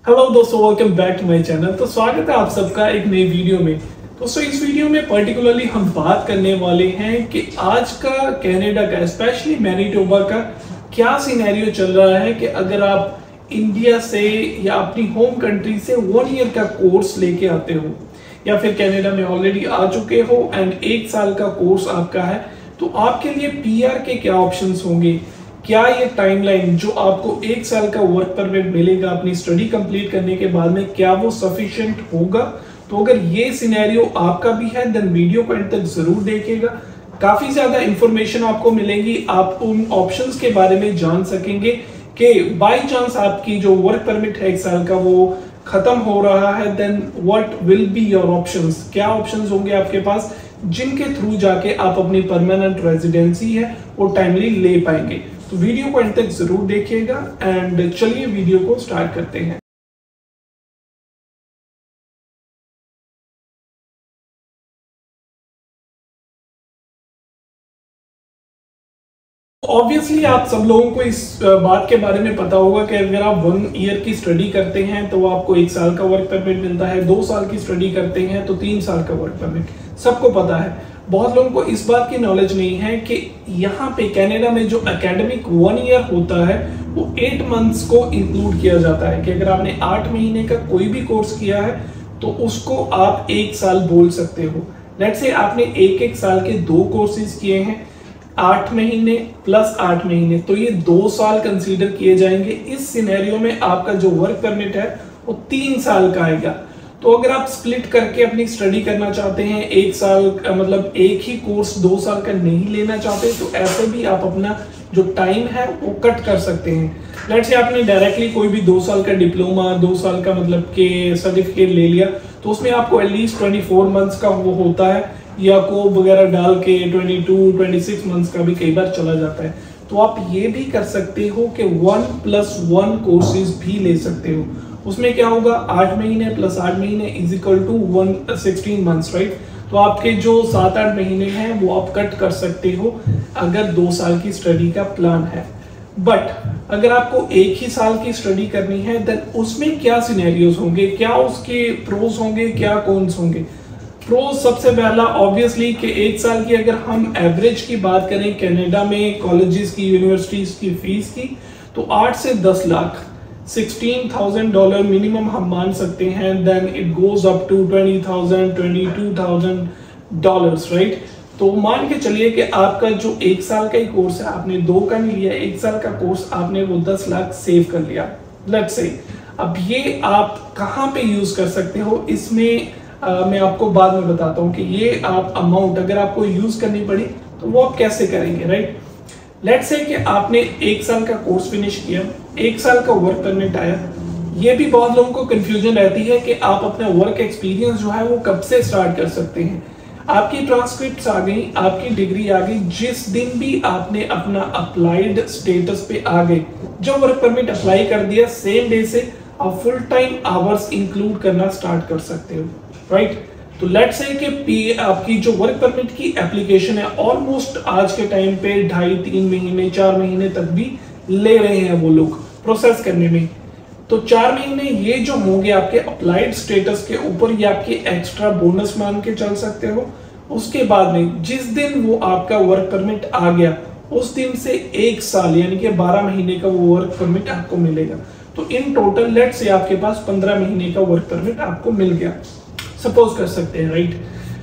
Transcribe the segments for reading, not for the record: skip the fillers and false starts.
Hello दोस्तों, welcome back to my channel. तो स्वागत है आप सबका एक नई वीडियो में। दोस्तों इस वीडियो में पर्टिकुलरली हम बात करने वाले हैं कि आज का कनाडा का स्पेशली मैनीटोबा का क्या सिनेरियो चल रहा है कि अगर आप इंडिया से या अपनी होम कंट्री से 1 ईयर का कोर्स लेके आते हो या फिर कनाडा में ऑलरेडी आ चुके हो एंड 1 साल का कोर्स आपका है, तो आपके लिए पीआर के क्या ऑप्शंस होंगे। क्या ये टाइमलाइन जो आपको 1 साल का वर्क परमिट मिलेगा अपनी स्टडी कंप्लीट करने के बाद में, क्या वो सफिशिएंट होगा। तो अगर ये सिनेरियो आपका भी है देन वीडियो को एंड तक जरूर देखिएगा। काफी ज्यादा इंफॉर्मेशन आपको मिलेगी, आप उन ऑप्शंस के बारे में जान सकेंगे कि बाय चांस आपकी जो वर्क परमिट है 1 साल का वो खत्म हो रहा है, then what will be your options. क्या ऑप्शंस होंगे आपके पास जिनके थ्रू जाके आप अपनी परमानेंट रेजिडेंसी है वो टाइमली ले पाएंगे। तो वीडियो को अंत तक जरूर देखिएगा एंड चलिए वीडियो को स्टार्ट करते हैं। ऑब्वियसली आप सब लोगों को इस बात के बारे में पता होगा कि अगर आप 1 ईयर की स्टडी करते हैं तो आपको 1 साल का वर्क परमिट मिलता है, 2 साल की स्टडी करते हैं तो 3 साल का वर्क परमिट, सबको पता है। बहुत लोगों को इस बात की नॉलेज नहीं है कि यहाँ पे कनाडा में जो एकेडमिक 1 ईयर होता है वो 8 मंथ्स को इंक्लूड किया जाता है कि अगर आपने 8 महीने का कोई भी कोर्स किया है तो उसको आप 1 साल बोल सकते हो। लेट्स से आपने एक साल के 2 कोर्सेज किए हैं, 8 महीने प्लस 8 महीने, तो ये 2 साल कंसीडर किए जाएंगे। इस सिनेरियो में आपका जो वर्क परमिट है वो 3 साल का आएगा। तो अगर आप स्प्लिट करके अपनी स्टडी करना चाहते हैं, 1 साल का मतलब एक ही कोर्स 2 साल का नहीं लेना चाहते, तो ऐसे भी आप अपना जो टाइम है वो कट कर सकते हैं। लेट्स से आपने डायरेक्टली कोई भी 2 साल का डिप्लोमा, 2 साल का मतलब के सर्टिफिकेट ले लिया, तो उसमें आपको एटलीस्ट 24 मंथ्स का वो होता है, या को वगैरह डाल के 22-26 मंथ्स का भी कई बार चला जाता है। तो आप ये भी कर सकते हो कि 1+1 कोर्सेज भी ले सकते हो। उसमें क्या होगा, 8 महीने प्लस 8 महीने is equal to 16 months, right. तो आपके जो 7-8 महीने हैं वो आप कट कर सकते हो अगर 2 साल की स्टडी का प्लान है। बट अगर आपको 1 ही साल की स्टडी करनी है देन उसमें क्या सिनेरियोज होंगे, क्या उसके प्रोज होंगे, क्या कॉन्स होंगे। प्रोज सबसे पहला ऑब्वियसली कि 1 साल की अगर हम एवरेज की बात करें कनाडा में कॉलेजेस की, यूनिवर्सिटीज की फीस की, तो 8 से 10 लाख $16,000 मिनिमम हम मान सकते हैं। Then it goes up to $22,000, right. तो मान के चलिए कि आपका जो 1 साल का ही कोर्स है, आपने 2 का नहीं लिया, 1 साल का कोर्स आपने वो 10 लाख सेव कर लिया, लेट्स से। अब ये आप कहाँ पे यूज कर सकते हो, इसमें मैं आपको बाद में बताता हूँ कि ये आप अमाउंट अगर आपको यूज करनी पड़ी तो वो आप कैसे करेंगे, राइट। लेट्स से कि आपने 1 साल का कोर्स फिनिश किया, 1 साल का वर्क परमिट आया। ये भी बहुत लोगों को कंफ्यूजन रहती है कि आप अपना वर्क एक्सपीरियंस जो है वो कब से स्टार्ट कर सकते हैं। आपकी ट्रांसक्रिप्ट्स आ गई, आपकी डिग्री आ गई, जिस दिन भी आपने अपना अप्लाइड स्टेटस पे आ गए, जब वर्क परमिट अप्लाई कर दिया, सेम डे से आप फुल टाइम आवर्स इंक्लूड करना स्टार्ट कर सकते हो, राइट। तो लेट्स से कि आपकी जो वर्क परमिट की एप्लीकेशन है ऑलमोस्ट आज के टाइम पे 2.5-3 महीने 4 महीने तक भी ले रहे हैं वो लोग प्रोसेस करने में। तो 4 महीने ये जो होंगे आपके अप्लाइड स्टेटस के ऊपर, ये आपके एक्स्ट्रा बोनस मान के चल सकते हो। उसके बाद में जिस दिन वो आपका वर्क परमिट आ गया उस दिन से 1 साल यानी कि 12 महीने का वो वर्क परमिट आपको मिलेगा। तो इन टोटल लेट्स से आपके पास 15 महीने का वर्क परमिट आपको मिल गया, सपोज कर सकते हैं, राइट।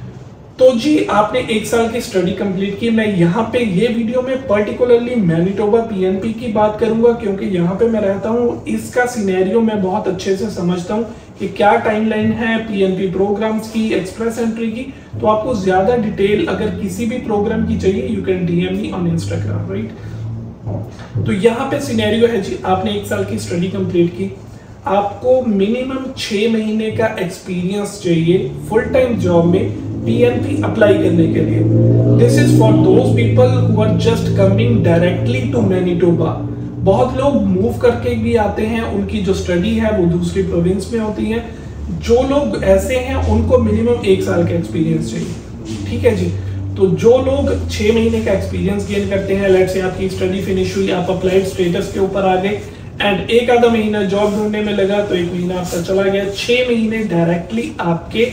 तो जी आपने 1 साल की स्टडी कंप्लीट की। मैं यहाँ पे ये वीडियो में पर्टिकुलरली मैनीटोबा पीएनपी की बात करूंगा क्योंकि यहाँ पे मैं रहता हूँ, इसका सिनेरियो मैं बहुत अच्छे से समझता हूँ कि क्या टाइमलाइन है पीएनपी प्रोग्राम्स की, एक्सप्रेस एंट्री की। तो आपको ज्यादा डिटेल अगर किसी भी प्रोग्राम की चाहिए you can DM me on Instagram, right. तो यहाँ पे सिनेरियो है जी, आपने 1 साल की स्टडी कंप्लीट की, आपको मिनिमम 6 महीने का एक्सपीरियंस चाहिए फुल टाइम जॉब में पीएनपी अप्लाई करने के लिए। This is for those people who are just coming directly to Manitoba. बहुत लोग मूव करके भी आते हैं, उनकी जो स्टडी है वो दूसरी प्रोविंस में होती है। जो लोग ऐसे हैं उनको मिनिमम 1 साल का एक्सपीरियंस चाहिए, ठीक है जी। तो जो लोग 6 महीने का एक्सपीरियंस गेन करते हैं, लेट्स से आपकी स्टडी फिनिश हुई, आप अप्लाइड स्टेटस के ऊपर आ गए एंड एक आधा महीना जॉब ढूंढने में लगा तो 1 महीना आपका चला गया, 6 महीने डायरेक्टली आपके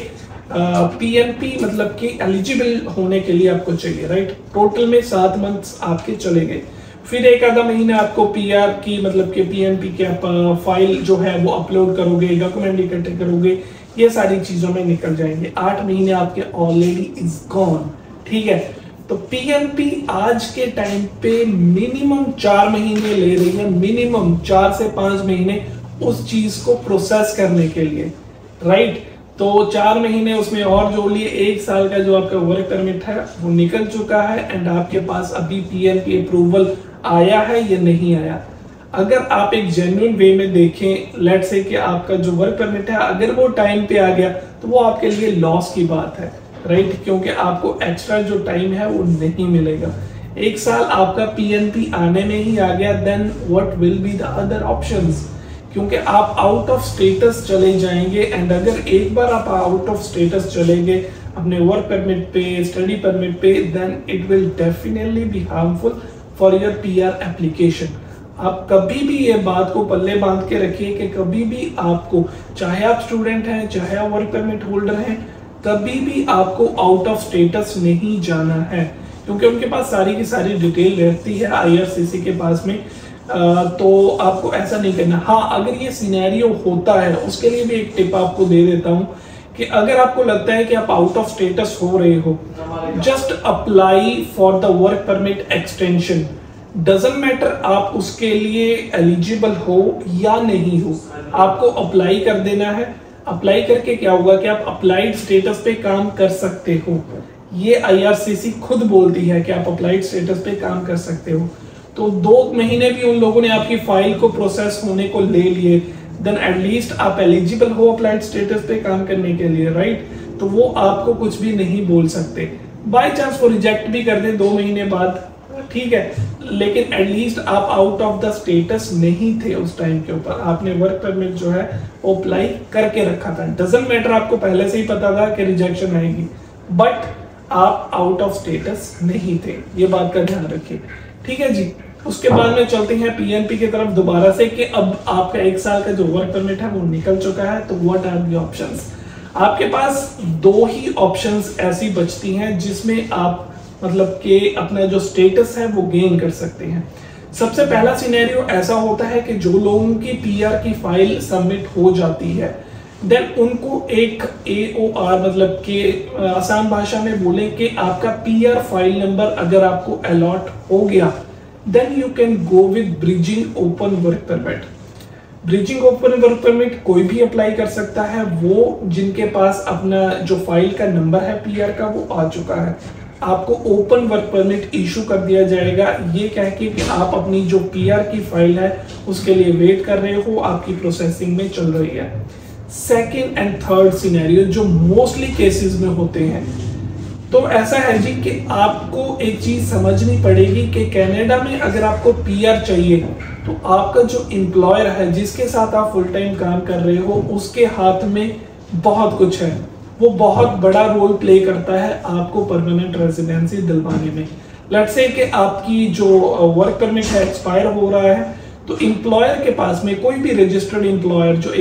पीएनपी मतलब कि एलिजिबल होने के लिए आपको चाहिए, राइट। टोटल में 7 मंथ्स आपके चले गए। फिर एक आधा महीना आपको पीआर की मतलब कि पीएनपी के आप फाइल जो है वो अपलोड करोगे, डॉक्यूमेंट इकट्ठे करोगे, ये सारी चीजों में निकल जाएंगे। 8 महीने आपके ऑलरेडी इज गॉन, ठीक है। तो पीएनपी आज के टाइम पे मिनिमम 4 महीने ले रही है, मिनिमम 4 से 5 महीने उस चीज को प्रोसेस करने के लिए, राइट। तो 4 महीने उसमें और जोड़ लिए, 1 साल का जो आपका वर्क परमिट है वो निकल चुका है एंड आपके पास अभी पीएनपी अप्रूवल आया है या नहीं आया। अगर आप एक जेन्युइन वे में देखें, लेट से कि आपका जो वर्क परमिट है अगर वो टाइम पे आ गया तो वो आपके लिए लॉस की बात है, राइट, क्योंकि आपको एक्स्ट्रा जो टाइम है वो नहीं मिलेगा। 1 साल आपका पीएनपी आने में ही आ गया, then what will be the other options, क्योंकि आप आउट ऑफ स्टेटस चले जाएंगे। एंड अगर एक बार आप आउट ऑफ स्टेटस चले गए अपने वर्क परमिट पे, स्टडी परमिट पे, then it will definitely be harmful for your PR application. आप कभी भी ये बात को पल्ले बांध के रखिए कि कभी भी आपको, चाहे आप स्टूडेंट हैं चाहे आप वर्क परमिट होल्डर हैं, कभी भी आपको आउट ऑफ स्टेटस नहीं जाना है, क्योंकि उनके पास सारी की सारी डिटेल रहती है आईआरसीसी के पास में। तो आपको ऐसा नहीं करना। हाँ, अगर ये सिनेरियो होता है उसके लिए भी एक टिप आपको दे देता हूँ कि अगर आपको लगता है कि आप आउट ऑफ स्टेटस हो रहे हो, just apply for the work permit extension. Doesn't matter आप उसके लिए एलिजिबल हो या नहीं हो, आपको अप्लाई कर देना है। अप्लाई करके क्या होगा कि आप अप्लाइड स्टेटस पे काम कर सकते हो। ये आईआरसीसी खुद बोलती है कि आप अप्लाइड स्टेटस पे काम कर सकते हो। तो 2 महीने भी उन लोगों ने आपकी फाइल को प्रोसेस होने को ले लिए, देन एटलीस्ट आप एलिजिबल हो अप्लाइड स्टेटस पे काम करने के लिए, राइट। तो वो आपको कुछ भी नहीं बोल सकते। बाय चांस वो रिजेक्ट भी कर दें 2 महीने बाद, ठीक है, लेकिन एटलीस्ट आप आउट ऑफ द स्टेटस नहीं थे उस टाइम के ऊपर, आपने वर्क परमिट जो है वो अप्लाई करके रखा था। डजंट मैटर आपको पहले से ही पता था कि रिजेक्शन आएगी, बट आप आउट ऑफ स्टेटस नहीं थे, ये बात का ध्यान रखिए, ठीक है जी। उसके बाद में चलते हैं पीएनपी की तरफ दोबारा से कि अब आपका 1 साल का जो वर्क परमिट है वो निकल चुका है। तो व्हाट आर द ऑप्शंस? आपके पास 2 ही ऑप्शंस ऐसी बचती हैं जिसमें आप मतलब कि अपना जो स्टेटस है वो गेन कर सकते हैं। सबसे पहला सिनेरियो ऐसा होता है कि जो लोगों की पीआर की फाइल सबमिट हो जाती है, देन उनको एक AOR मतलब कि आसान भाषा में बोले कि आपका पीआर फाइल नंबर अगर आपको अलॉट हो गया, then you can go with bridging open work permit. Bridging open work permit कोई भी अप्लाई कर सकता है, वो जिनके पास अपना जो फाइल का नंबर है पीआर का वो आ चुका है। आपको ओपन वर्क परमिट इशू कर दिया जाएगा, ये कह के कि आप अपनी जो पीआर की फाइल है उसके लिए वेट कर रहे हो, आपकी प्रोसेसिंग में चल रही है। सेकेंड एंड थर्ड सिनेरियो जो मोस्टली केसेस में होते हैं, तो ऐसा है जी कि आपको एक चीज समझनी पड़ेगी कि कनाडा में अगर आपको पीआर चाहिए तो आपका जो एम्प्लॉयर है जिसके साथ आप फुल टाइम काम कर रहे हो उसके हाथ में बहुत कुछ है, वो बहुत बड़ा रोल प्ले करता है आपको परमानेंट रेजिडेंसी दिलवाने में। लेट्स से कि आपकी जो वर्क परमिट है एक्सपायर हो रहा है, तो एम्प्लॉयर के पास में कोई भी रजिस्टर्ड एम्प्लॉयर जो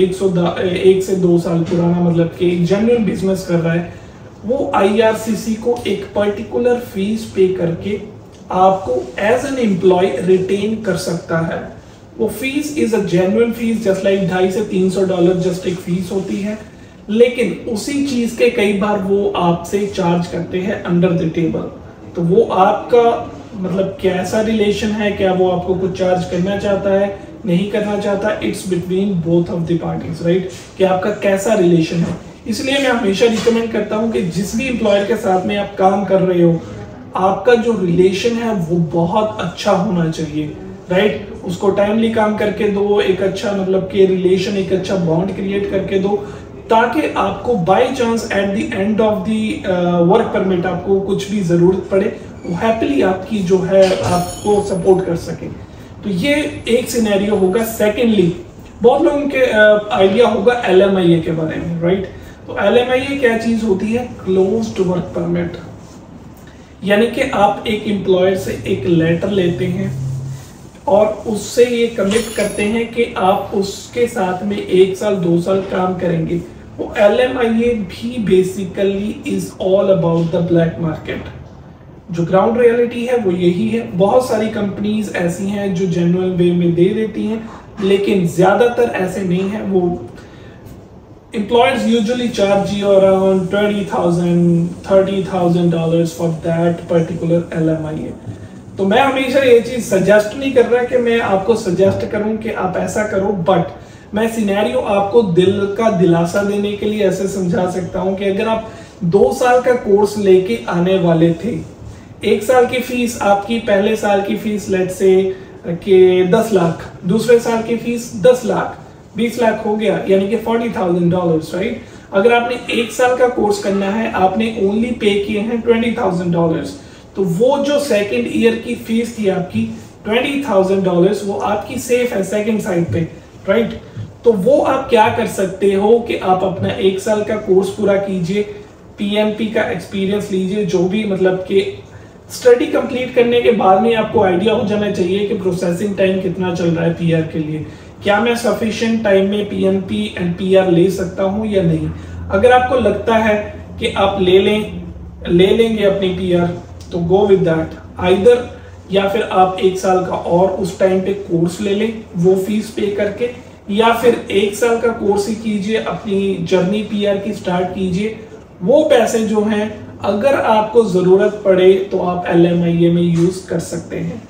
1 से 2 साल पुराना मतलब कि एक जेन्युइन बिजनेस कर रहा है, वो आईआरसीसी को एक पर्टिकुलर फीस पे करके आपको एज एन एम्प्लॉय रिटेन कर सकता है। वो fees is a genuine fees, just like $250 से $300 जस्ट एक फीस होती है, लेकिन उसी चीज के कई बार वो आपसे चार्ज करते हैं अंडर द टेबल। तो वो आपका मतलब कैसा रिलेशन है, क्या वो आपको कुछ चार्ज करना चाहता है, नहीं करना चाहता, it's between both of the parties, right, कि आपका कैसा रिलेशन है। इसलिए मैं हमेशा रिकमेंड करता हूं कि जिस भी एम्प्लॉयर के साथ में आप काम कर रहे हो, आपका जो रिलेशन है वो बहुत अच्छा होना चाहिए, राइट। उसको टाइमली काम करके दो, एक अच्छा मतलब कि रिलेशन, एक अच्छा बॉन्ड क्रिएट करके दो, ताकि आपको by chance at the end of the work permit आपको कुछ भी जरूरत पड़े, वो हैप्पीली आपकी जो है आपको सपोर्ट कर सके। तो ये एक सिनेरियो होगा। सेकेंडली, बहुत लोगों के आइडिया होगा LMIA के बारे में, राइट। तो LMIA क्या चीज होती है? क्लोज्ड वर्क परमिट, यानी कि आप एक एम्प्लॉयर से एक लेटर लेते हैं और उससे ये कमिट करते हैं कि आप उसके साथ में 1 साल 2 साल काम करेंगे। वो LMIA भी basically is all about the black market. जो ग्राउंड रियलिटी है वो यही है। बहुत सारी कंपनीज ऐसी हैं जो जेन्युइन वे में दे देती हैं, लेकिन ज्यादातर ऐसे नहीं है। वो employers usually charge you around $20,000-30,000 for that particular LMIA। तो मैं हमेशा ये चीज सजेस्ट नहीं कर रहा कि मैं आपको सजेस्ट करूं कि आप ऐसा करो, बट मैं सिनेरियो आपको दिल का दिलासा देने के लिए ऐसे समझा सकता हूं कि अगर आप 2 साल का कोर्स लेके आने वाले थे, 1 साल की फीस आपकी, पहले साल की फीस लेट से कि 10 लाख, दूसरे साल की फीस 10 लाख, 20 लाख हो गया, यानी कि $40,000, राइट। अगर आपने 1 साल का कोर्स करना है, आपने ओनली पे किए हैं $20,000, तो वो जो सेकंड ईयर की फीस थी आपकी $20,000, वो आपकी सेफ है सेकंड साइड पे, राइट। तो वो आप क्या कर सकते हो कि आप अपना 1 साल का कोर्स पूरा कीजिए, PNP का एक्सपीरियंस लीजिए, जो भी मतलब कि स्टडी कंप्लीट करने के बाद में आपको आइडिया हो जाना चाहिए कि प्रोसेसिंग टाइम कितना चल रहा है PR के लिए, क्या मैं सफिशिएंट टाइम में PNP एंड PR ले सकता हूं या नहीं। अगर आपको लगता है कि आप ले लेंगे अपनी PR, तो गो विद दैट आइदर, या फिर आप 1 साल का और उस टाइम पे कोर्स ले लें वो फीस पे करके, या फिर 1 साल का कोर्स ही कीजिए, अपनी जर्नी PR की स्टार्ट कीजिए। वो पैसे जो हैं अगर आपको जरूरत पड़े तो आप LMIA में यूज कर सकते हैं।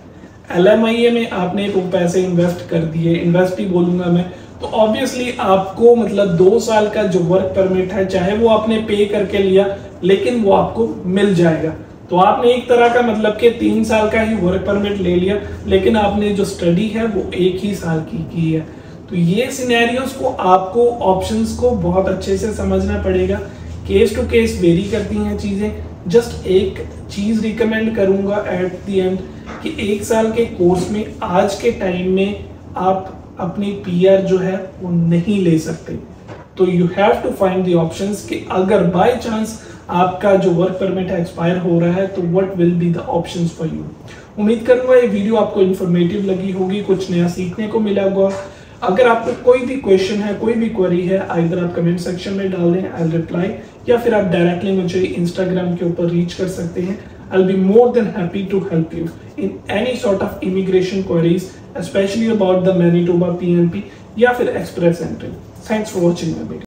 LMIA में आपने वो पैसे इन्वेस्ट कर दिए, इन्वेस्ट ही बोलूंगा मैं, तो ऑब्वियसली आपको मतलब 2 साल का जो वर्क परमिट है, चाहे वो आपने पे करके लिया, लेकिन वो आपको मिल जाएगा। तो आपने एक तरह का मतलब कि 3 साल का ही वर्क परमिट ले लिया, लेकिन आपने जो स्टडी है वो 1 ही साल की है। तो ये सिनेरियोस को आपको ऑप्शंस को बहुत अच्छे से समझना पड़ेगा। केस टू केस वेरी करती हैं चीजें। जस्ट एक चीज रिकमेंड करूंगा एट द एंड कि 1 साल के कोर्स में आज के टाइम में आप अपनी PR जो है वो नहीं ले सकते। तो you have to find the options कि अगर बाय चांस आपका जो वर्क परमिट एक्सपायर हो रहा है तो what will be the options for you. उम्मीद करूंगा ये वीडियो आपको इन्फॉर्मेटिव लगी होगी, कुछ नया सीखने को मिला होगा। अगर आपको कोई भी क्वेश्चन है, कोई भी क्वेरी है, आइदर आप कमेंट सेक्शन में डाल दें, आई विल रिप्लाई, या फिर आप डायरेक्टली मुझे इंस्टाग्राम के ऊपर रीच कर सकते हैं। I'll be more than happy to help you in any sort of immigration queries, especially about the Manitoba PNP या फिर Express Entry. Thanks for watching my video.